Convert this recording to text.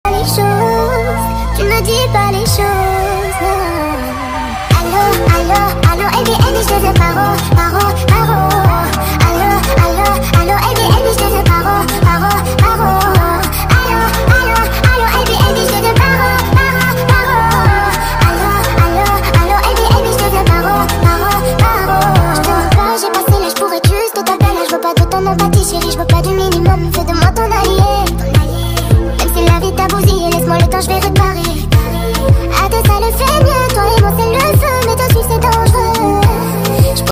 Les choses, tu ne dis pas les choses. Allô, allô, allô, Airbnb, je te veux paro, paro, paro. Allô, allô, allô, Airbnb, je te veux paro, paro, paro. Allô, allô, allô, Airbnb, je te veux paro, paro, paro. Allô, allô, allô, Airbnb, je te veux paro, paro, paro. Je te veux pas, j'ai passé l'âge pour être juste ta belle. Je veux pas de ton empathie, chérie, je veux pas du minimum. Fais de moi ton allié. Si la vie t'a bousillé, laisse-moi le temps, je vais réparer. À deux, ça le fait mieux.